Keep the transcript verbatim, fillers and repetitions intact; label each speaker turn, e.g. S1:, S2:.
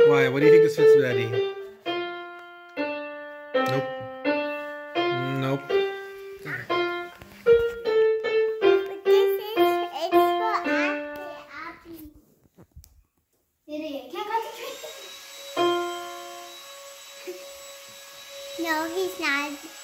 S1: Why? What do you think this fits Betty? Nope. Nope.
S2: But this is, it's for Abby. Abby. Idiot. Can't concentrate. No, he's not.